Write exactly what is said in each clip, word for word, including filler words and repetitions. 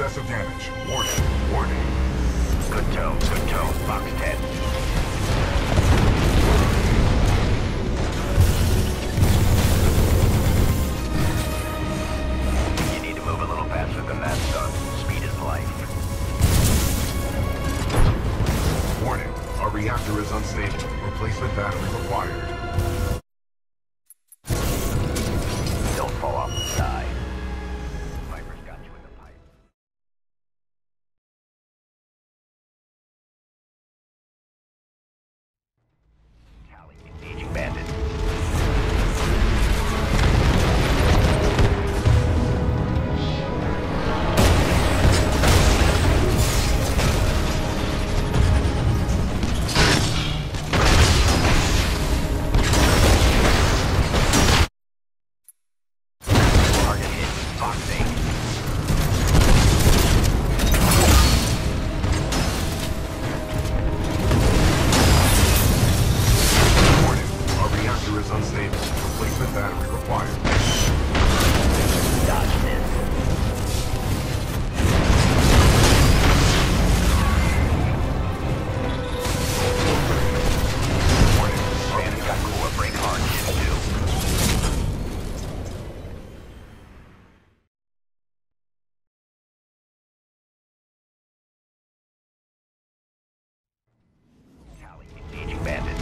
Excessive damage. Warning. Warning. Good tone. Good tone. Fox ten. You need to move a little faster than that, son. Speed is life. Warning. Our reactor is unstable. Replacement battery required. Don't fall off the side. Viper's got you in the pipe. Tally, engaging bandit. Target hit. Fox eight. Warning. Our reactor is unstable. Replacement battery required. Dodge this. Warning. Our Bandit's got cooler break hard shit too. Tally, engaging bandit.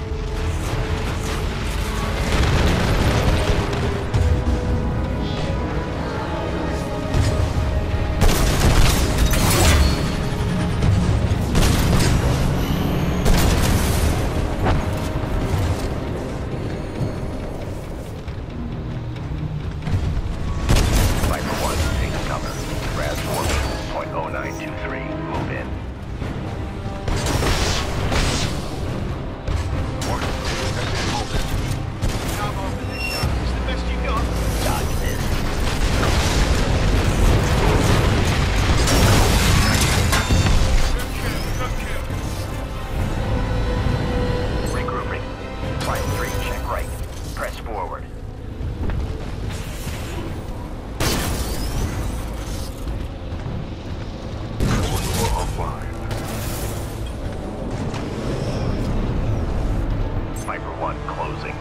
Viper one, take cover. Raz four, point oh nine two three. Move in. warning. Detected movement. Come on, militia. It's the best you got. Dodge this. Good kill, good kill. Regrouping. Flight three, check right. Press forward. Door offline. Viper one, closing.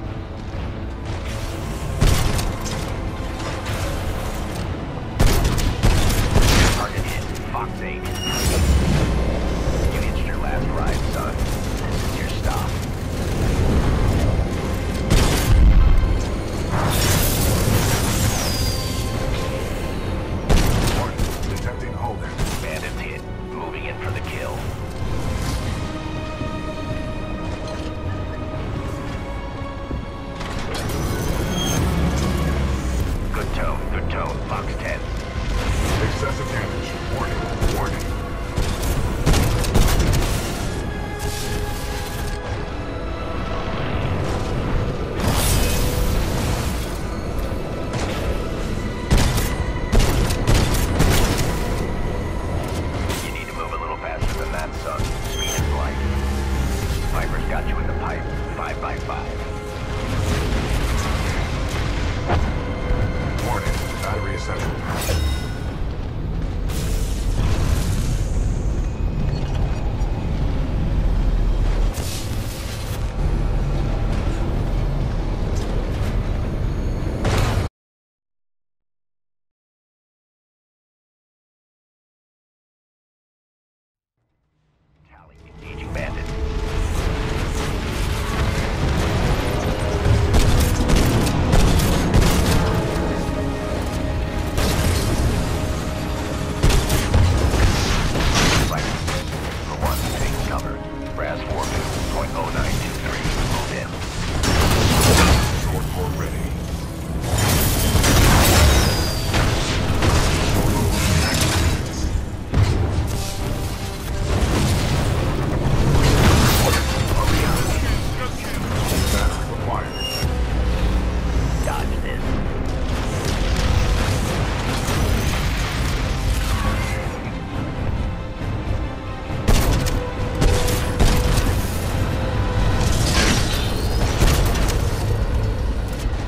Target hit. Fox eight. You hitched your last ride, son. This is your stop. Warning. Detecting holding. Bandits hit. Moving in for the kill. Good tone, good tone. Fox ten. Excessive damage. Warning. Warning. You need to move a little faster than that, son. Speed is light. Viper's got you in the pipe. Five by five. Warning. Battery essential. Tally, engaging bandit. Viper. For one, take cover. Raz four, point oh nine two three. Move in. Short core ready. Good kill. Battery required. Dodge this.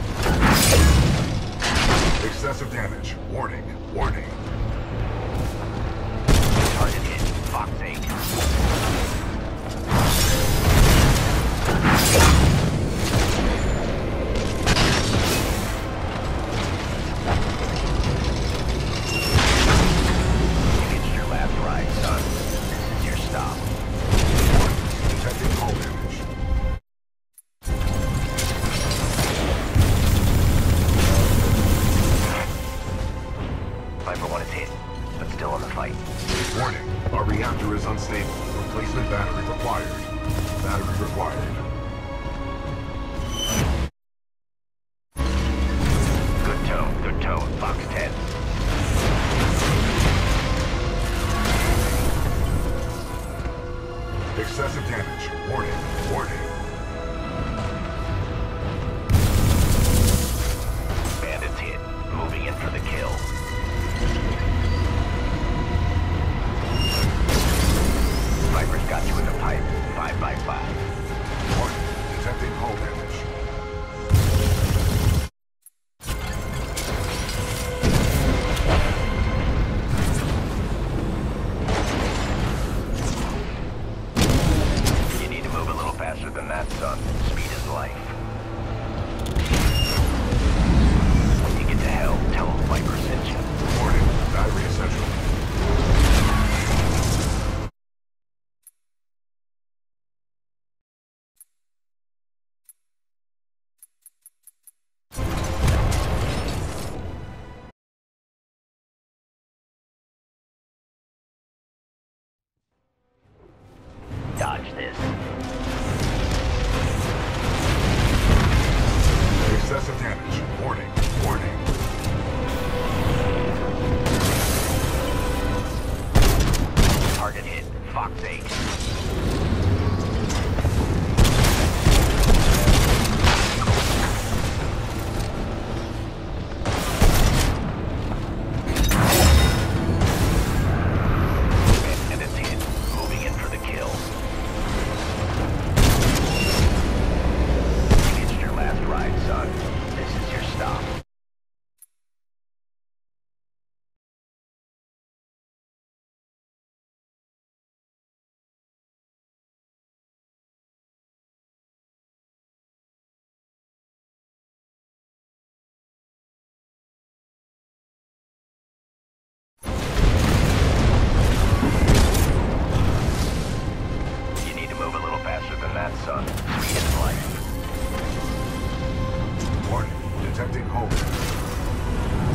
Excessive damage. Warning. Warning. unstable. Replacement battery required. Battery required. Good tone, good tone. Fox ten. Excessive damage. Warning. Warning. Bandits hit. Moving in for the kill. Viper's got you in the pipe. Five by five. Warning. Detecting hull damage. You need to move a little faster than that, son. Speed is life. When you get to hell, tell them Viper sent you. Warning. Battery essential. Dodge this. Excessive damage. Warning. Warning. Target hit. Fox eight. And it's hit. Moving in for the kill. You hitched your last ride, son. This is your stop. You need to move a little faster than that, son. Speed is life. Warning. Detecting hull damage.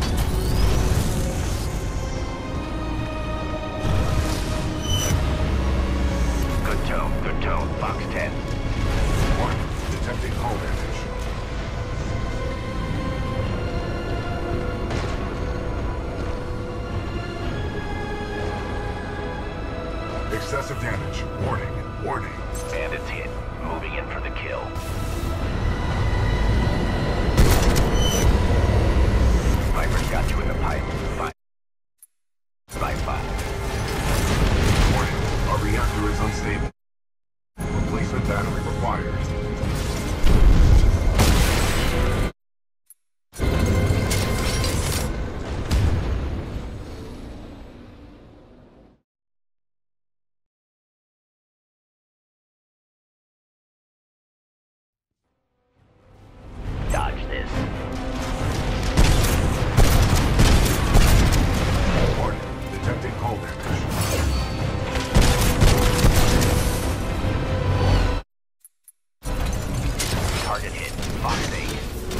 Good tone, good tone. Fox ten. Warning. Detecting hull damage. Excessive damage. Warning. Warning. Bandits hit. Moving in for the kill. Viper's got you in the pipe. Five by five. Warning. Our reactor is unstable. Replacement battery required. Dodge this. Warning. Detecting hull damage. Target hit. Fox eight.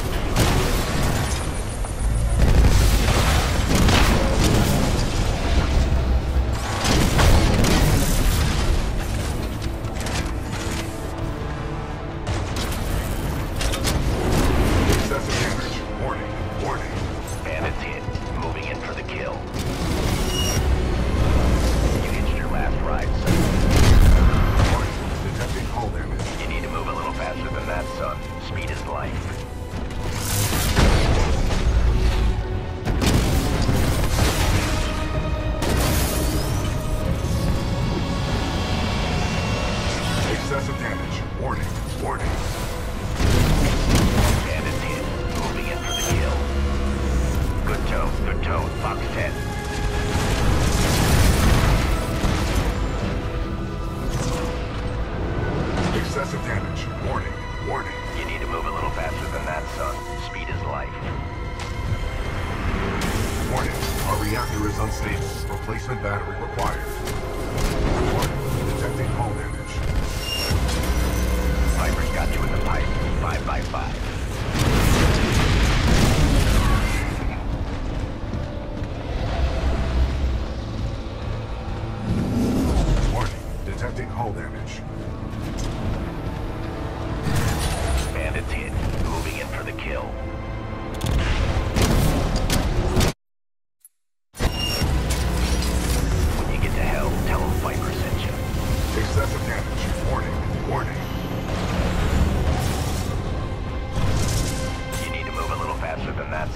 Excessive damage. Warning. Warning. Bandits hit. Moving in for the kill. You hitched your last ride, son. Warning. Detecting hull damage. You need to move a little faster than that, son. Speed is life. Excessive damage. Warning. Warning. Bandits hit. Moving in for the kill. Good tone, good tone. Fox ten. Excessive damage. Warning. Warning. You need to move a little faster than that, son. Speed is life. Warning. Our reactor is unstable. Replacement battery required. Warning. Detecting hull damage. Viper's got you in the pipe. Five by five.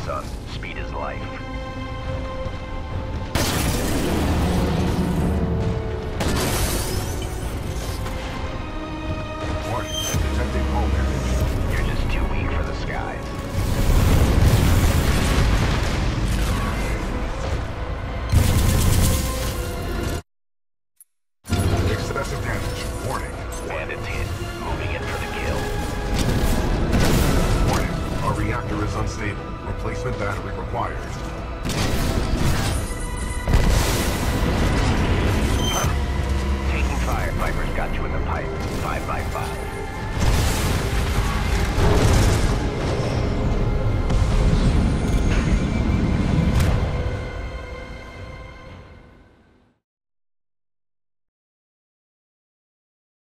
son. Speed is life. Warning, detecting hull damage. You're just too weak for the skies. Excessive damage. Warning. Bandits hit. Moving in for the kill. Warning, our reactor is unstable. Replacement battery required. Taking fire. Viper's got you in the pipe. Five by five.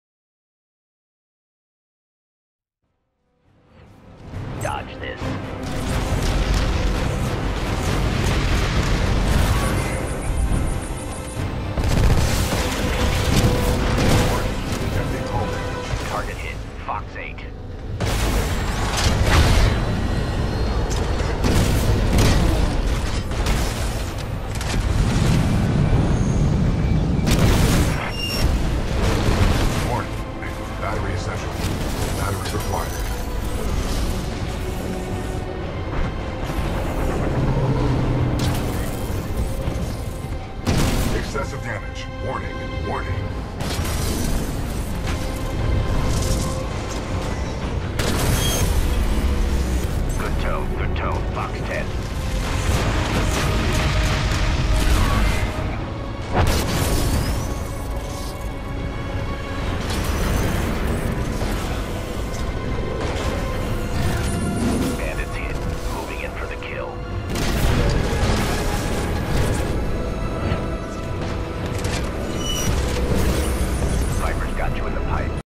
Dodge this.